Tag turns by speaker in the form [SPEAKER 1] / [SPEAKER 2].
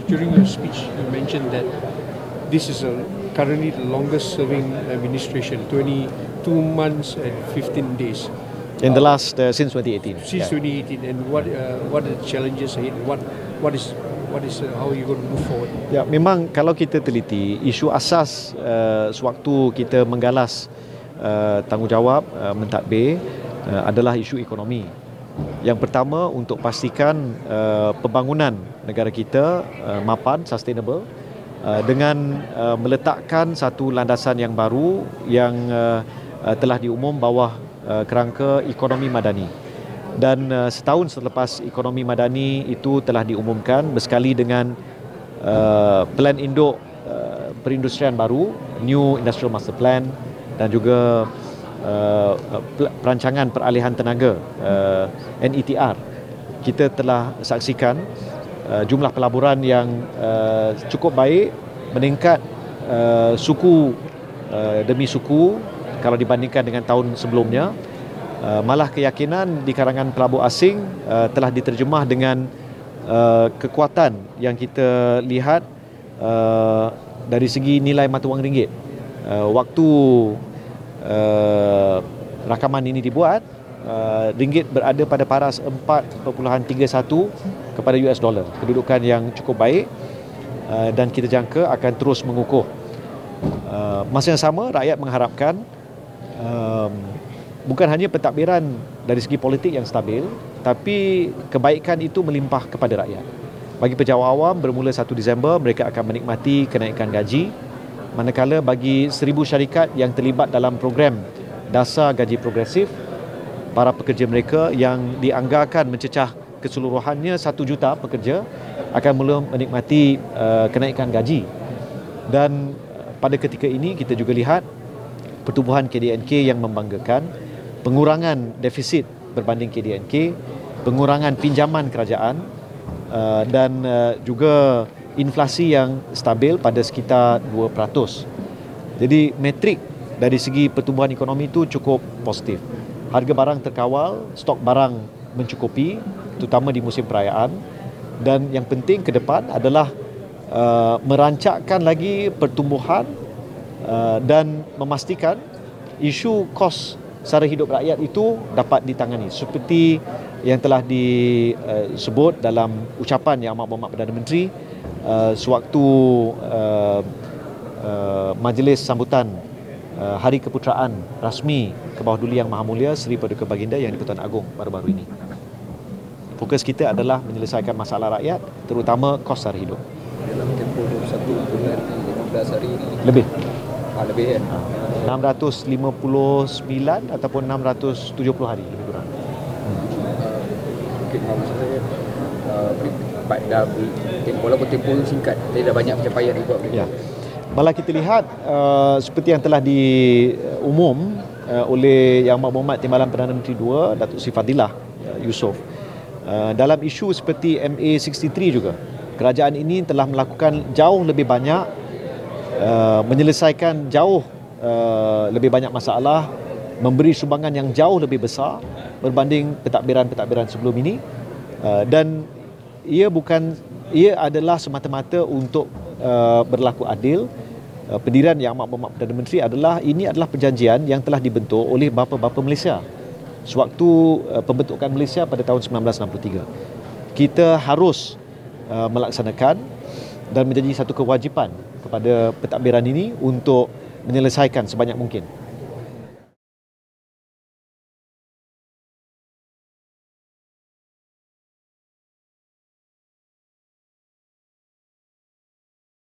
[SPEAKER 1] during your speech, you mentioned that this is currently the longest serving administration, 22 months and 15 days.
[SPEAKER 2] In the last, since 2018.
[SPEAKER 1] Since 2018, and what are the challenges ahead? What is how are you going to move forward?
[SPEAKER 2] Ya, memang kalau kita teliti, isu asas sewaktu kita menggalas tanggungjawab mentadbir adalah isu ekonomi. Yang pertama, untuk pastikan pembangunan negara kita mapan, sustainable, dengan meletakkan satu landasan yang baru yang telah diumum bawah kerangka ekonomi madani. Dan setahun selepas ekonomi madani itu telah diumumkan bersekali dengan plan induk perindustrian baru, New Industrial Master Plan, dan juga perancangan peralihan tenaga NETR. Kita telah saksikan jumlah pelaburan yang cukup baik, meningkat suku demi suku kalau dibandingkan dengan tahun sebelumnya. Malah keyakinan di kalangan pelabur asing telah diterjemah dengan kekuatan yang kita lihat dari segi nilai mata wang ringgit. Waktu rakaman ini dibuat, ringgit berada pada paras 4.31 kepada US dollar, kedudukan yang cukup baik, dan kita jangka akan terus mengukuh. Masa yang sama, rakyat mengharapkan bukan hanya pentadbiran dari segi politik yang stabil, tapi kebaikan itu melimpah kepada rakyat. Bagi pejabat awam, bermula 1 Disember mereka akan menikmati kenaikan gaji, manakala bagi 1,000 syarikat yang terlibat dalam program dasar gaji progresif, para pekerja mereka yang dianggarkan mencecah keseluruhannya 1 juta pekerja akan mula menikmati kenaikan gaji. Dan pada ketika ini kita juga lihat pertumbuhan KDNK yang membanggakan, pengurangan defisit berbanding KDNK, pengurangan pinjaman kerajaan, dan juga inflasi yang stabil pada sekitar 2%. Jadi metrik dari segi pertumbuhan ekonomi itu cukup positif. Harga barang terkawal, stok barang mencukupi, terutama di musim perayaan. Dan yang penting ke depan adalah merancakkan lagi pertumbuhan dan memastikan isu kos sara hidup rakyat itu dapat ditangani seperti yang telah disebut dalam ucapan Yang Amat Berhormat Perdana Menteri sewaktu majlis sambutan Hari Keputeraan rasmi ke bawah Duli Yang Maha Mulia Seri Paduka Baginda Yang di-Pertuan Agong baru-baru ini. Fokus kita adalah menyelesaikan masalah rakyat, terutama kos sara hidup.
[SPEAKER 3] Dalam tempoh 21 bulan 15 hari ini
[SPEAKER 2] lebih
[SPEAKER 3] lebih kan?
[SPEAKER 2] 659 ataupun 670 hari lebih kurang.
[SPEAKER 3] Mungkin maksud saya dah walaupun tempoh singkat, tidak banyak pencapaian dibuat.
[SPEAKER 2] Ya. Malah kita lihat seperti yang telah diumum oleh Yang Amat Berhormat Timbalan Perdana Menteri II, Datuk Seri Fadilah Yusof, dalam isu seperti MA63 juga, kerajaan ini telah melakukan jauh lebih banyak, menyelesaikan jauh lebih banyak masalah, memberi sumbangan yang jauh lebih besar berbanding pentadbiran-pentadbiran sebelum ini, dan ia adalah semata-mata untuk berlaku adil. Pendirian Yang Amat Berhormat Perdana Menteri ini adalah perjanjian yang telah dibentuk oleh bapa-bapa Malaysia sewaktu pembentukan Malaysia pada tahun 1963. Kita harus melaksanakan dan menjadi satu kewajipan kepada pentadbiran ini untuk menyelesaikan sebanyak mungkin